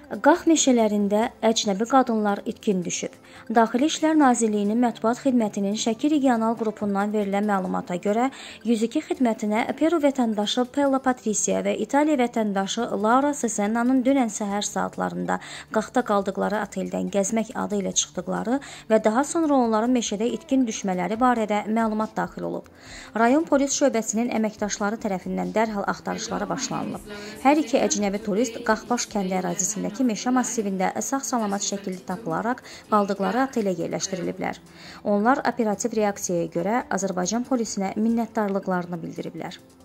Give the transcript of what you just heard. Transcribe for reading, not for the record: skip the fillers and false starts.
Qax meşələrində əcnəbi qadınlar itkin düşüb. Daxili İşlər Nazirliyinin Mətbuat Xidmətinin Şəki regional qrupundan verilən məlumata görə 102 xidmətinə Peru vətəndaşı Pella Patricia və İtaliya vətəndaşı Laura Cesenna'nın dünən səhər saatlarında Qaxda qaldıqları oteldən gəzmək adı ilə çıxdıqları və daha sonra onların meşədə itkin düşmələri barədə məlumat daxil olub. Rayon polis şöbəsinin əməkdaşları tərəfindən dərhal axtarışlara başlanılıb. Hər iki əcnəbi turist Qaxbaş kəndi ərazisindəki meşə massivində sağ-salamat şəkildə tapılaraq qaldıqları otelə yerləşdiriliblər. Onlar operativ reaksiyaya görə Azərbaycan polisinə minnətdarlıqlarını bildiriblər.